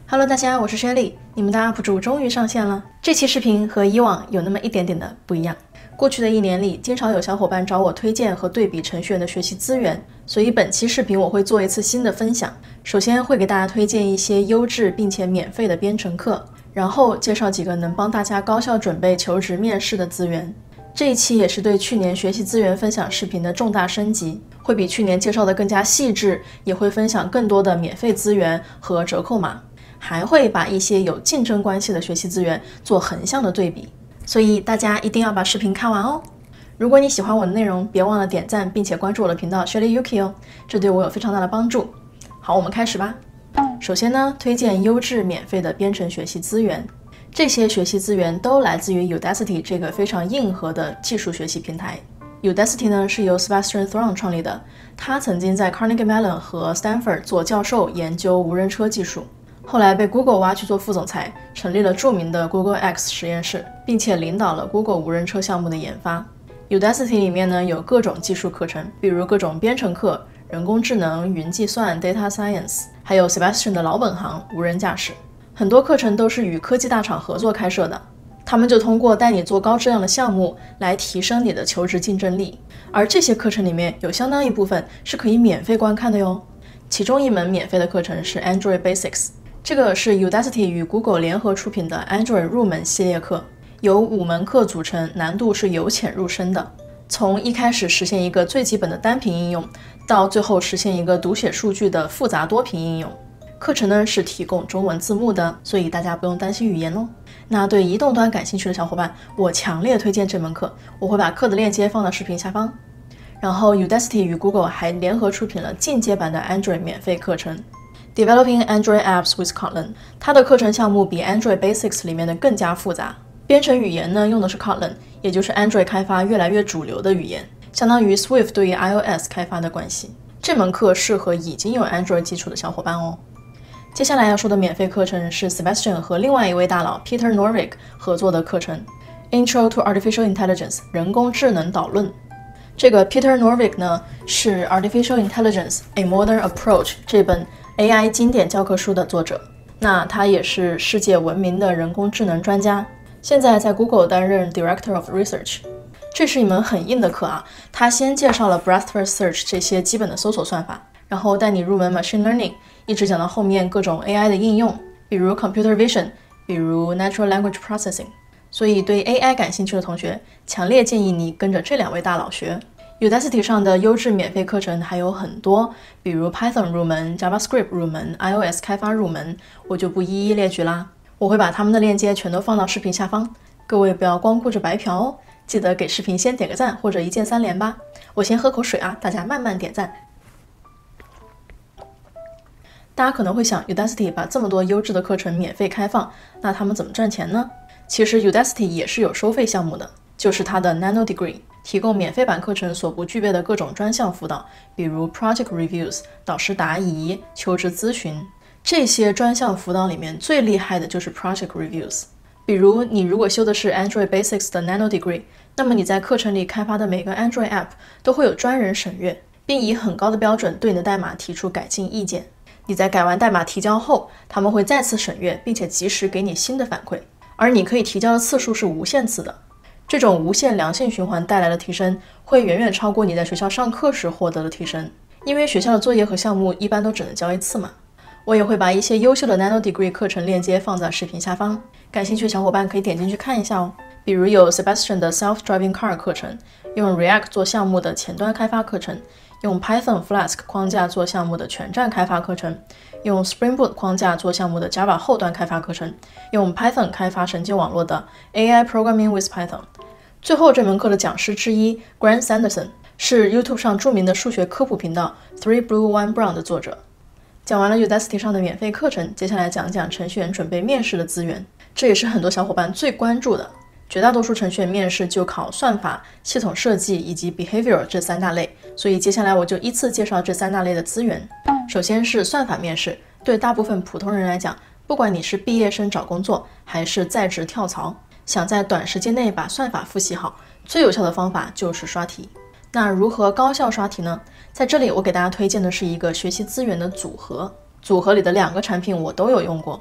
Hello， 大家，我是 Shelly， 你们的 UP 主终于上线了。这期视频和以往有那么一点点的不一样。过去的1年里，经常有小伙伴找我推荐和对比程序员的学习资源，所以本期视频我会做一次新的分享。首先会给大家推荐一些优质并且免费的编程课，然后介绍几个能帮大家高效准备求职面试的资源。这一期也是对去年学习资源分享视频的重大升级，会比去年介绍的更加细致，也会分享更多的免费资源和折扣码，还会把一些有竞争关系的学习资源做横向的对比，所以大家一定要把视频看完哦。如果你喜欢我的内容，别忘了点赞并且关注我的频道 Shelly Yuki 哦，这对我有非常大的帮助。好，我们开始吧。首先呢，推荐优质免费的编程学习资源。这些学习资源都来自于 Udacity 这个非常硬核的技术学习平台。Udacity 呢是由 Sebastian Thrun 创立的，他曾经在 Carnegie Mellon 和 Stanford 做教授研究无人车技术，后来被 Google 挖去做副总裁，成立了著名的 Google X 实验室，并且领导了 Google 无人车项目的研发。Udacity 里面呢有各种技术课程，比如各种编程课、人工智能、云计算、Data Science， 还有 Sebastian 的老本行无人驾驶。很多课程都是与科技大厂合作开设的，他们就通过带你做高质量的项目来提升你的求职竞争力。而这些课程里面有相当一部分是可以免费观看的哟。其中一门免费的课程是 Android Basics， 这个是 Udacity 与 Google 联合出品的 Android 入门系列课，由5门课组成，难度是由浅入深的。从一开始实现一个最基本的单屏应用，到最后实现一个读写数据的复杂多屏应用。课程呢是提供中文字幕的，所以大家不用担心语言哦。那对移动端感兴趣的小伙伴，我强烈推荐这门课，我会把课的链接放到视频下方。然后 Udacity 与 Google 还联合出品了进阶版的 Android 免费课程 Developing Android Apps with Kotlin， 它的课程项目比 Android Basics 里面的更加复杂。编程语言呢用的是 Kotlin， 也就是 Android 开发越来越主流的语言，相当于 Swift 对于 iOS 开发的关系。这门课适合已经有 Android 基础的小伙伴哦。接下来要说的免费课程是 Sebastian 和另外一位大佬 Peter Norvig 合作的课程 Intro to Artificial Intelligence 人工智能导论。这个 Peter Norvig 呢是 Artificial Intelligence A Modern Approach 这本 AI 经典教科书的作者，那他也是世界闻名的人工智能专家，现在在 Google 担任 Director of Research。 这是一门很硬的课啊，他先介绍了 Breadth First Search 这些基本的搜索算法，然后带你入门 Machine Learning， 一直讲到后面各种 AI 的应用，比如 Computer Vision， 比如 Natural Language Processing。 所以对 AI 感兴趣的同学，强烈建议你跟着这2位大佬学。 Udacity 上的优质免费课程还有很多，比如 Python 入门、 JavaScript 入门、 iOS 开发入门，我就不一一列举啦。我会把他们的链接全都放到视频下方，各位不要光顾着白嫖哦，记得给视频先点个赞或者1键3连吧。我先喝口水啊，大家慢慢点赞。大家可能会想 Udacity 把这么多优质的课程免费开放，那他们怎么赚钱呢？其实 Udacity 也是有收费项目的，就是它的 Nano Degree， 提供免费版课程所不具备的各种专项辅导，比如 Project Reviews、 导师答疑、求职咨询。这些专项辅导里面最厉害的就是 Project Reviews。 比如你如果修的是 Android Basics 的 Nano Degree， 那么你在课程里开发的每个 Android App 都会有专人审阅，并以很高的标准对你的代码提出改进意见。你在改完代码提交后，他们会再次审阅，并且及时给你新的反馈，而你可以提交的次数是无限次的。这种无限良性循环带来的提升，会远远超过你在学校上课时获得的提升，因为学校的作业和项目一般都只能交1次嘛。我也会把一些优秀的 Nano Degree 课程链接放在视频下方，感兴趣的小伙伴可以点进去看一下哦。比如有 Sebastian 的 Self-Driving Car 课程，用 React 做项目的前端开发课程，用 Python Flask 框架做项目的全站开发课程，用 Spring Boot 框架做项目的 Java 后端开发课程，用 Python 开发神经网络的 AI Programming with Python。 最后这门课的讲师之一 Grant Sanderson 是 YouTube 上著名的数学科普频道 Three Blue One Brown 的作者。讲完了 Udacity 上的免费课程，接下来讲讲程序员准备面试的资源，这也是很多小伙伴最关注的。绝大多数程序员面试就考算法、系统设计以及 behavior 这3大类，所以接下来我就依次介绍这3大类的资源。首先是算法面试，对大部分普通人来讲，不管你是毕业生找工作还是在职跳槽，想在短时间内把算法复习好，最有效的方法就是刷题。那如何高效刷题呢？在这里我给大家推荐的是一个学习资源的组合，组合里的2个产品我都有用过。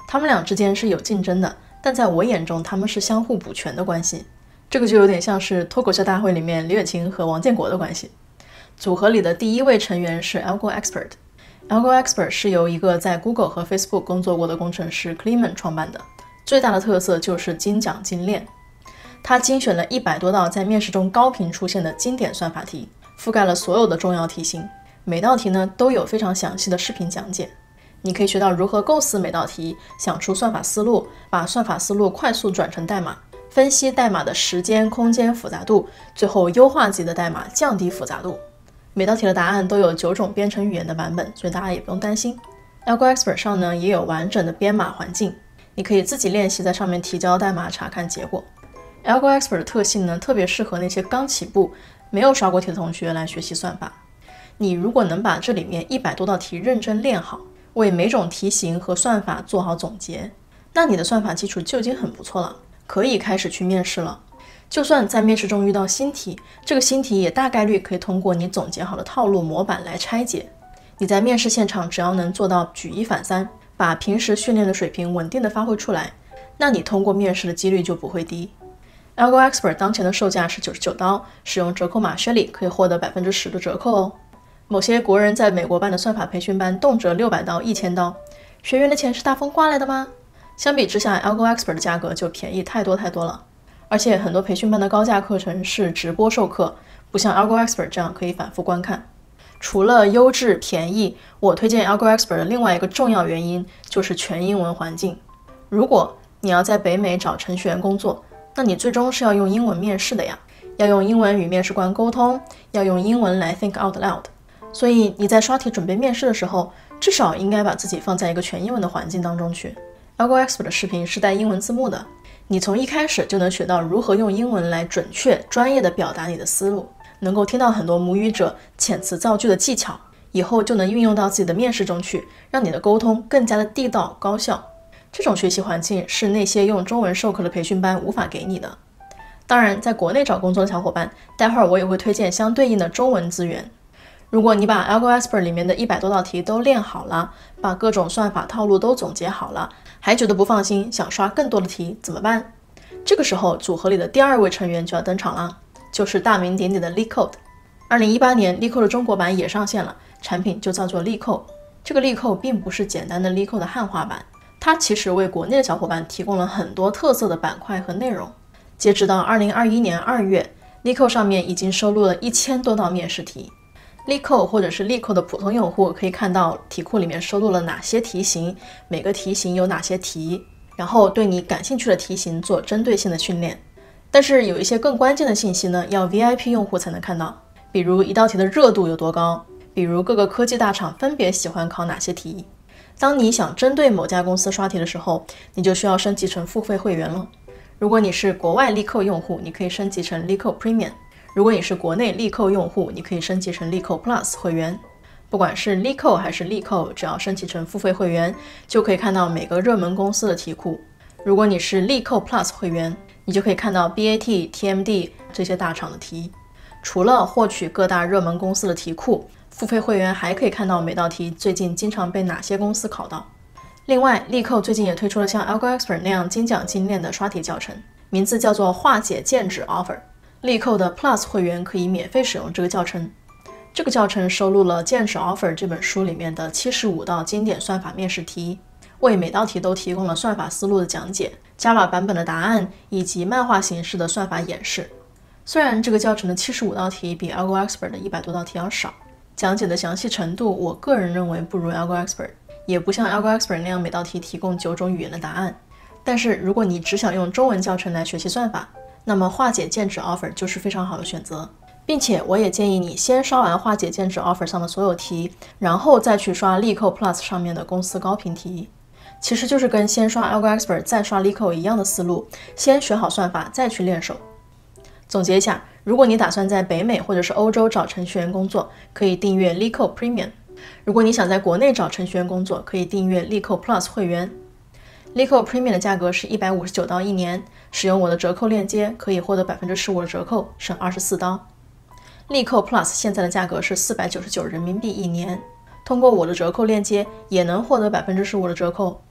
他们俩之间是有竞争的，但在我眼中他们是相互补全的关系。这个就有点像是脱口秀大会里面李远琴和王建国的关系。组合里的第一位成员是 Algo Expert。Algo Expert 是由一个在 Google 和 Facebook 工作过的工程师 Clement 创办的，最大的特色就是精讲精练。他精选了100多道在面试中高频出现的经典算法题，覆盖了所有的重要题型，每道题呢都有非常详细的视频讲解。你可以学到如何构思每道题，想出算法思路，把算法思路快速转成代码，分析代码的时间、空间复杂度，最后优化自己的代码，降低复杂度。每道题的答案都有9种编程语言的版本，所以大家也不用担心。Algo Expert 上呢也有完整的编码环境，你可以自己练习在上面提交代码查看结果。Algo Expert 的特性呢特别适合那些刚起步没有刷过题的同学来学习算法。你如果能把这里面100多道题认真练好，为每种题型和算法做好总结，那你的算法基础就已经很不错了，可以开始去面试了。就算在面试中遇到新题，这个新题也大概率可以通过你总结好的套路模板来拆解。你在面试现场只要能做到举一反三，把平时训练的水平稳定的发挥出来，那你通过面试的几率就不会低。Algo Expert 当前的售价是99刀，使用折扣码 Shelly 可以获得10%的折扣哦。某些国人在美国办的算法培训班动辄600刀、1000刀，学员的钱是大风刮来的吗？相比之下 Algo Expert 的价格就便宜太多了。而且很多培训班的高价课程是直播授课，不像 Algo Expert 这样可以反复观看。除了优质便宜，我推荐 Algo Expert 的另外一个重要原因就是全英文环境。如果你要在北美找程序员工作，那你最终是要用英文面试的呀，要用英文与面试官沟通，要用英文来 think out loud。所以你在刷题准备面试的时候，至少应该把自己放在一个全英文的环境当中去。Algo Expert 的视频是带英文字幕的，你从一开始就能学到如何用英文来准确、专业地表达你的思路，能够听到很多母语者遣词造句的技巧，以后就能运用到自己的面试中去，让你的沟通更加的地道高效。这种学习环境是那些用中文授课的培训班无法给你的。当然，在国内找工作的小伙伴，待会儿我也会推荐相对应的中文资源。如果你把 Algo Expert 里面的100多道题都练好了，把各种算法套路都总结好了，还觉得不放心，想刷更多的题怎么办？这个时候组合里的第2位成员就要登场了，就是大名鼎鼎的 LeetCode。2018年 LeetCode 的中国版也上线了，产品就叫做 LeetCode。这个 LeetCode 并不是简单的 LeetCode 的汉化版，它其实为国内的小伙伴提供了很多特色的板块和内容。截止到2021年2月 LeetCode 上面已经收录了1000多道面试题。LeetCode 或者是 LeetCode 的普通用户可以看到题库里面收录了哪些题型，每个题型有哪些题，然后对你感兴趣的题型做针对性的训练。但是有一些更关键的信息呢，要 VIP 用户才能看到，比如一道题的热度有多高，比如各个科技大厂分别喜欢考哪些题。当你想针对某家公司刷题的时候，你就需要升级成付费会员了。如果你是国外 LeetCode 用户，你可以升级成 LeetCode Premium。如果你是国内LeetCode用户，你可以升级成 LeetCode Plus 会员。不管是 LeetCode 还是 LeetCode， 只要升级成付费会员，就可以看到每个热门公司的题库。如果你是 LeetCode Plus 会员，你就可以看到 BAT、TMD 这些大厂的题。除了获取各大热门公司的题库，付费会员还可以看到每道题最近经常被哪些公司考到。另外 LeetCode 最近也推出了像 Algo Expert 那样精讲精练的刷题教程，名字叫做化解剑指 Offer。LeetCode 的 Plus 会员可以免费使用这个教程。这个教程收录了《剑指 Offer》这本书里面的75道经典算法面试题，为每道题都提供了算法思路的讲解、Java 版本的答案以及漫画形式的算法演示。虽然这个教程的75道题比 Algo Expert 的100多道题要少，讲解的详细程度我个人认为不如 Algo Expert， 也不像 Algo Expert 那样每道题提供9种语言的答案。但是如果你只想用中文教程来学习算法，那么化解剑指 Offer 就是非常好的选择，并且我也建议你先刷完化解剑指 Offer 上的所有题，然后再去刷 LeetCode Plus 上面的公司高频题。其实就是跟先刷 Algo Expert 再刷 LeetCode 一样的思路，先学好算法再去练手。总结一下，如果你打算在北美或者是欧洲找程序员工作，可以订阅 LeetCode Premium。如果你想在国内找程序员工作，可以订阅 LeetCode Plus 会员。LeetCode Premium 的价格是159刀一年，使用我的折扣链接可以获得15%的折扣，省24刀。LeetCode Plus 现在的价格是499人民币一年，通过我的折扣链接也能获得15%的折扣。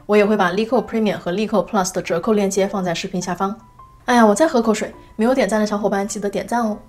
我也会把 LeetCode Premium 和 LeetCode Plus 的折扣链接放在视频下方。哎呀，我再喝口水，没有点赞的小伙伴记得点赞哦。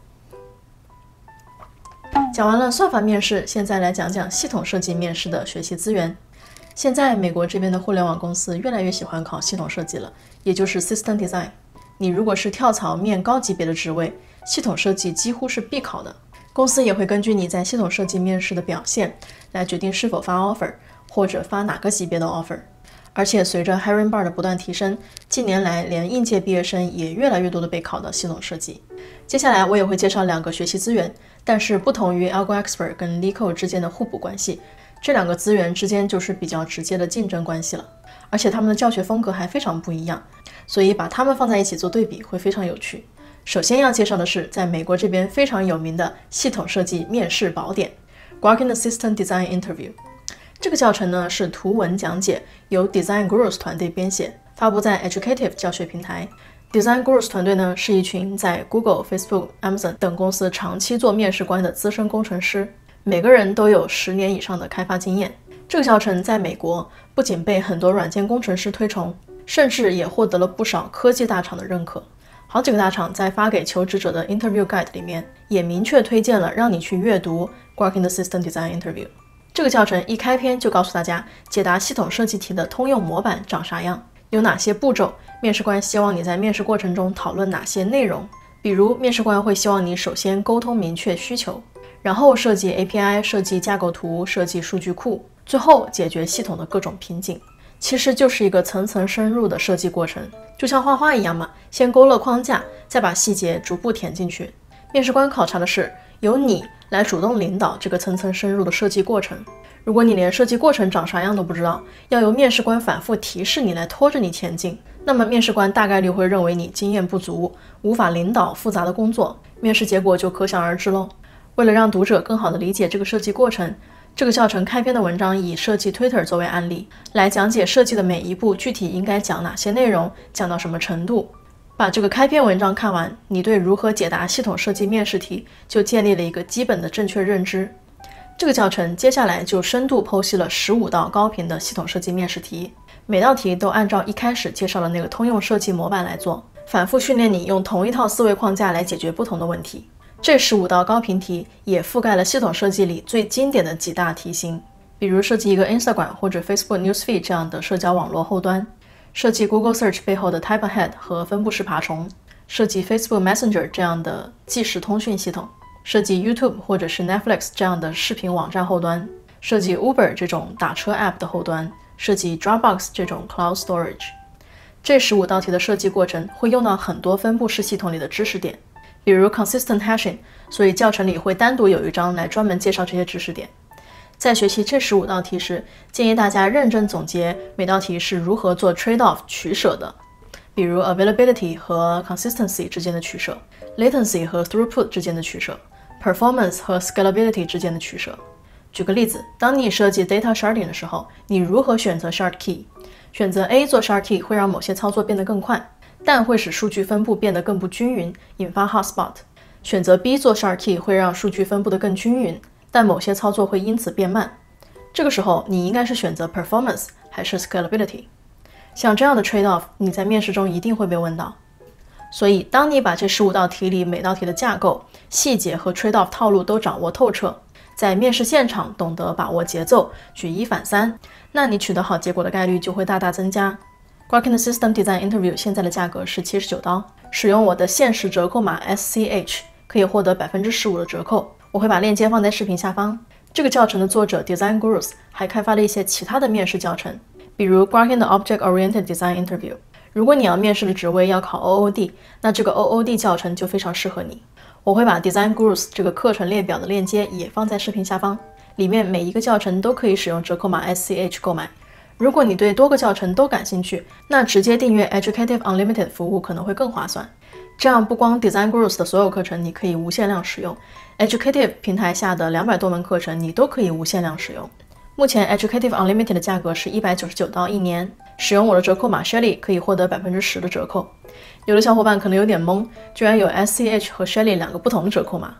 讲完了算法面试，现在来讲讲系统设计面试的学习资源。现在美国这边的互联网公司越来越喜欢考系统设计了，也就是 System Design。你如果是跳槽面高级别的职位，系统设计几乎是必考的。公司也会根据你在系统设计面试的表现来决定是否发 offer， 或者发哪个级别的 offer。而且随着 hiring bar 的不断提升，近年来连应届毕业生也越来越多的被考到系统设计。接下来我也会介绍2个学习资源，但是不同于 AlgoExpert 跟 LeetCode 之间的互补关系，这2个资源之间就是比较直接的竞争关系了。而且他们的教学风格还非常不一样，所以把它们放在一起做对比会非常有趣。首先要介绍的是在美国这边非常有名的系统设计面试宝典 Working the System Design Interview。这个教程呢是图文讲解，由 Design Gurus 团队编写，发布在 Educative 教学平台。Design Gurus 团队呢是一群在 Google、Facebook、Amazon 等公司长期做面试官的资深工程师，每个人都有10年以上的开发经验。这个教程在美国不仅被很多软件工程师推崇，甚至也获得了不少科技大厂的认可。好几个大厂在发给求职者的 Interview Guide 里面也明确推荐了让你去阅读 Working the System Design Interview。这个教程一开篇就告诉大家解答系统设计题的通用模板长啥样，有哪些步骤，面试官希望你在面试过程中讨论哪些内容。比如面试官会希望你首先沟通明确需求，然后设计 API， 设计架构图，设计数据库，最后解决系统的各种瓶颈。其实就是一个层层深入的设计过程，就像画画一样嘛，先勾勒框架，再把细节逐步填进去。面试官考察的是由你来主动领导这个层层深入的设计过程。如果你连设计过程长啥样都不知道，要由面试官反复提示你来拖着你前进，那么面试官大概率会认为你经验不足，无法领导复杂的工作，面试结果就可想而知喽。为了让读者更好地理解这个设计过程，这个教程开篇的文章以设计 Twitter 作为案例，来讲解设计的每一步具体应该讲哪些内容，讲到什么程度。把这个开篇文章看完，你对如何解答系统设计面试题就建立了一个基本的正确认知。这个教程接下来就深度剖析了15道高频的系统设计面试题，每道题都按照一开始介绍的那个通用设计模板来做，反复训练你用同一套思维框架来解决不同的问题。这15道高频题也覆盖了系统设计里最经典的几大题型，比如设计一个 Instagram 或者 Facebook Newsfeed 这样的社交网络后端，设计 Google Search 背后的 Typeahead 和分布式爬虫，设计 Facebook Messenger 这样的即时通讯系统，设计 YouTube 或者是 Netflix 这样的视频网站后端，设计 Uber 这种打车 App 的后端，设计 Dropbox 这种 Cloud Storage。这15道题的设计过程会用到很多分布式系统里的知识点，比如 Consistent Hashing， 所以教程里会单独有一章来专门介绍这些知识点。在学习这15道题时，建议大家认真总结每道题是如何做 trade-off 取舍的，比如 availability 和 consistency 之间的取舍， latency 和 throughput 之间的取舍， performance 和 scalability 之间的取舍。举个例子，当你设计 data sharding 的时候，你如何选择 shard key？ 选择 A 做 shard key 会让某些操作变得更快，但会使数据分布变得更不均匀，引发 hotspot。 选择 B 做 shard key 会让数据分布得更均匀，但某些操作会因此变慢。这个时候你应该是选择 performance 还是 scalability？ 像这样的 trade-off 你在面试中一定会被问到。所以当你把这15道题里每道题的架构、细节和 trade-off 套路都掌握透彻，在面试现场懂得把握节奏，举一反三，那你取得好结果的概率就会大大增加。Working the System Design Interview 现在的价格是79刀，使用我的限时折扣码 SCH 可以获得 15% 的折扣，我会把链接放在视频下方。这个教程的作者 Design Gurus 还开发了一些其他的面试教程，比如 Working the Object-Oriented Design Interview。 如果你要面试的职位要考 OOD， 那这个 OOD 教程就非常适合你。我会把 Design Gurus 这个课程列表的链接也放在视频下方，里面每一个教程都可以使用折扣码 SCH 购买。如果你对多个教程都感兴趣，那直接订阅 Educative Unlimited 服务可能会更划算。这样不光 Design Gurus 的所有课程你可以无限量使用， Educative 平台下的200多门课程你都可以无限量使用。目前 Educative Unlimited 的价格是199刀一年，使用我的折扣码 Shelly 可以获得 10% 的折扣。有的小伙伴可能有点懵，居然有 SCH 和 Shelly 2个不同的折扣码。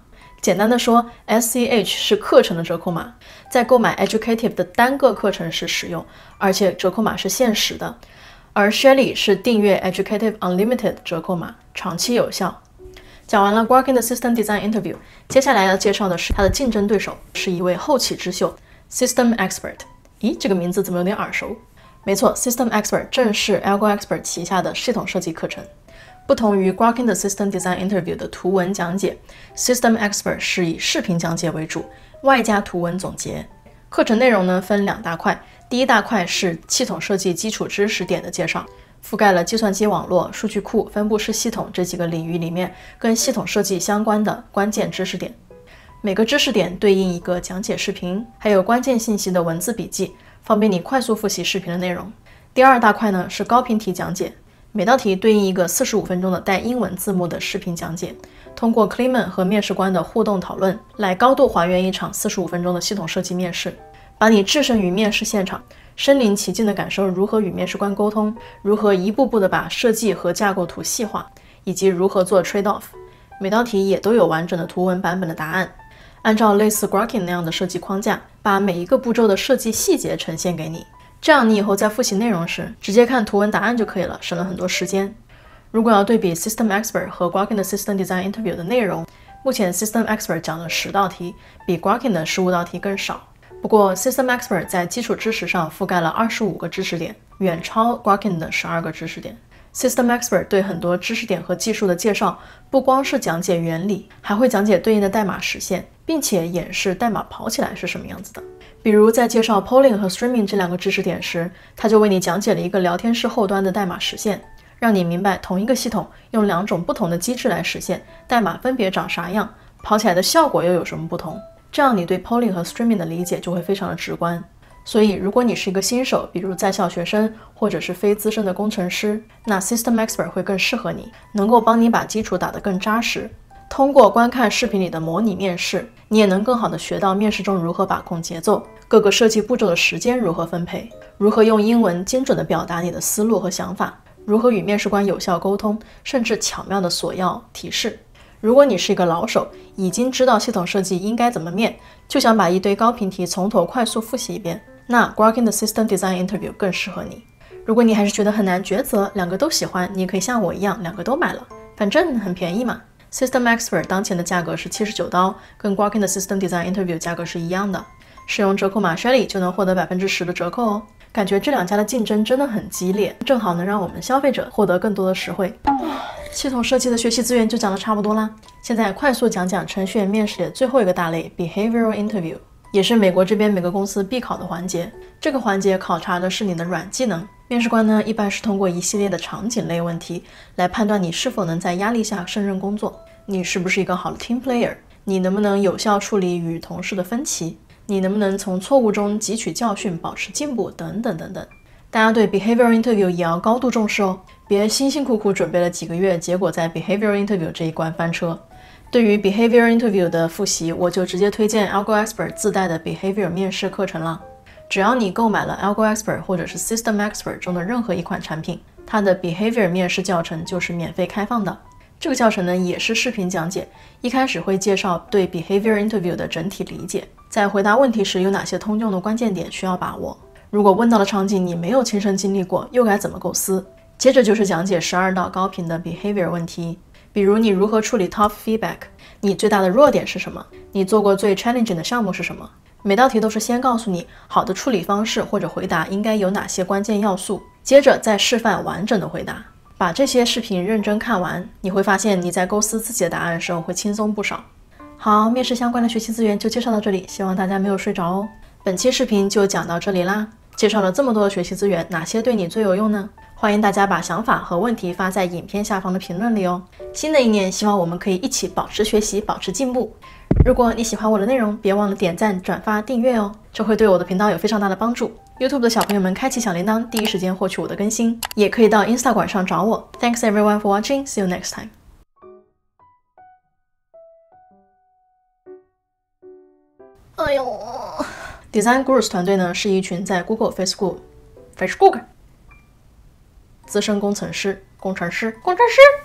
简单的说 ，SCH 是课程的折扣码，在购买 Educative 的单个课程时使用，而且折扣码是限时的。而 Shelly 是订阅 Educative Unlimited 折扣码，长期有效。讲完了 Gwarkin 的 System Design Interview， 接下来要介绍的是他的竞争对手，是一位后起之秀 System Expert。咦，这个名字怎么有点耳熟？没错 ，System Expert 正是 AlgoExpert 旗下的系统设计课程。不同于 Gwarkin 的 System Design Interview 的图文讲解 ，System Expert 是以视频讲解为主，外加图文总结。课程内容呢分2大块，第一大块是系统设计基础知识点的介绍，覆盖了计算机网络、数据库、分布式系统这几个领域里面跟系统设计相关的关键知识点。每个知识点对应一个讲解视频，还有关键信息的文字笔记，方便你快速复习视频的内容。第二大块呢是高频题讲解。每道题对应一个45分钟的带英文字幕的视频讲解，通过 Clayman 和面试官的互动讨论，来高度还原一场45分钟的系统设计面试，把你置身于面试现场，身临其境的感受如何与面试官沟通，如何一步步的把设计和架构图细化，以及如何做 trade off。每道题也都有完整的图文版本的答案，按照类似 Gwarkin 那样的设计框架，把每一个步骤的设计细节呈现给你。这样你以后在复习内容时，直接看图文答案就可以了，省了很多时间。如果要对比 System Expert 和 Gwarkin 的 System Design Interview 的内容，目前 System Expert 讲了10道题，比 Gwarkin 的15道题更少。不过 System Expert 在基础知识上覆盖了25个知识点，远超 Gwarkin 的12个知识点。System Expert 对很多知识点和技术的介绍，不光是讲解原理，还会讲解对应的代码实现，并且演示代码跑起来是什么样子的。比如在介绍 Polling 和 Streaming 这2个知识点时，他就为你讲解了一个聊天室后端的代码实现，让你明白同一个系统用2种不同的机制来实现，代码分别长啥样，跑起来的效果又有什么不同。这样你对 Polling 和 Streaming 的理解就会非常的直观。所以如果你是一个新手，比如在校学生或者是非资深的工程师，那 System Expert 会更适合你，能够帮你把基础打得更扎实。通过观看视频里的模拟面试，你也能更好地学到面试中如何把控节奏，各个设计步骤的时间如何分配，如何用英文精准地表达你的思路和想法，如何与面试官有效沟通，甚至巧妙地索要提示。如果你是一个老手，已经知道系统设计应该怎么面，就想把一堆高频题从头快速复习一遍，那 Gwarkin 的 System Design Interview 更适合你。如果你还是觉得很难抉择，2个都喜欢，你也可以像我一样2个都买了，反正很便宜嘛。System Expert 当前的价格是79刀，跟 Gwarkin 的 System Design Interview 价格是一样的。使用折扣码 Shelly 就能获得10%的折扣哦。感觉这2家的竞争真的很激烈，正好能让我们消费者获得更多的实惠。系统设计的学习资源就讲得差不多啦，现在快速讲讲程序员面试里的最后一个大类 Behavioral Interview， 也是美国这边每个公司必考的环节。这个环节考察的是你的软技能，面试官呢一般是通过一系列的场景类问题来判断你是否能在压力下胜任工作，你是不是一个好的 team player， 你能不能有效处理与同事的分歧，你能不能从错误中汲取教训，保持进步等等等等。大家对 Behavioral Interview 也要高度重视哦，别辛辛苦苦准备了几个月，结果在 Behavioral Interview 这一关翻车。对于 Behavioral Interview 的复习，我就直接推荐 AlgoExpert 自带的 Behavior 面试课程了。只要你购买了 AlgoExpert 或者是 System Expert 中的任何一款产品，它的 Behavior 面试教程就是免费开放的。这个教程呢也是视频讲解，一开始会介绍对 Behavior Interview 的整体理解，在回答问题时有哪些通用的关键点需要把握。如果问到的场景你没有亲身经历过，又该怎么构思？接着就是讲解12道高频的 Behavior 问题，比如你如何处理 Tough Feedback， 你最大的弱点是什么？你做过最 challenging 的项目是什么？每道题都是先告诉你好的处理方式或者回答应该有哪些关键要素，接着再示范完整的回答。把这些视频认真看完，你会发现你在构思自己的答案时候会轻松不少。好，面试相关的学习资源就介绍到这里，希望大家没有睡着哦。本期视频就讲到这里啦。介绍了这么多的学习资源，哪些对你最有用呢？欢迎大家把想法和问题发在影片下方的评论里哦。新的一年，希望我们可以一起保持学习，保持进步。如果你喜欢我的内容，别忘了点赞、转发、订阅哦，这会对我的频道有非常大的帮助。YouTube 的小朋友们开启小铃铛，第一时间获取我的更新，也可以到 Instagram 上找我。Thanks everyone for watching. See you next time. 哎呦 ，Design Gurus 团队呢是一群在 Facebook 资深工程师。